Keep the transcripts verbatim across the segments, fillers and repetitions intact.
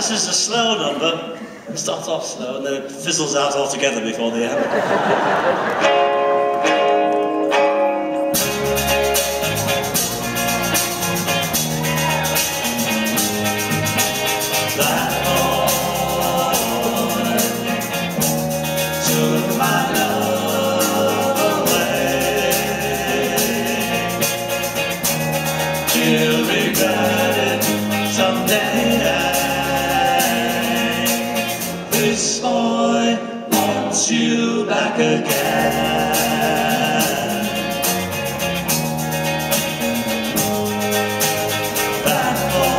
This is a slow number. It starts off slow and then it fizzles out altogether before the end. You'll regret it someday. This boy wants you back again. That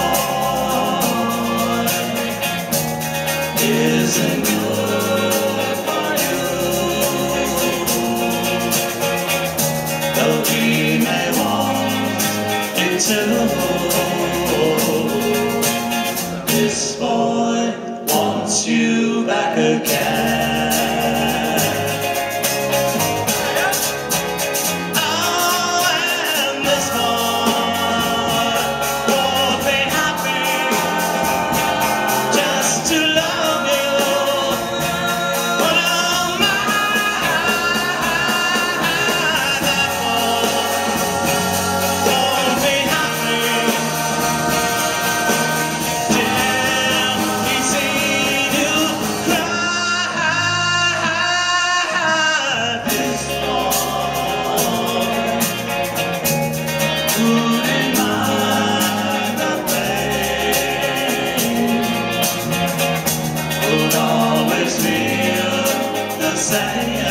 boy isn't good for you, though he may want you to. This boy wants you back again. Oh, and this boy won't be happy just to love you. But oh my, that boy won't be happy till he's seen you cry. This boy wouldn't mind the pain, would always feel the same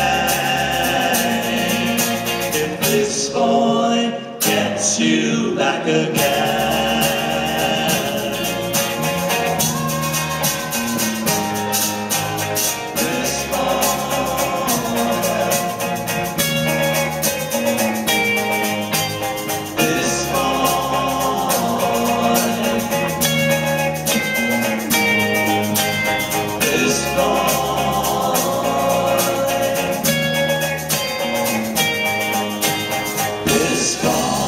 if this boy gets you back again. This boy, this boy, this boy, this boy.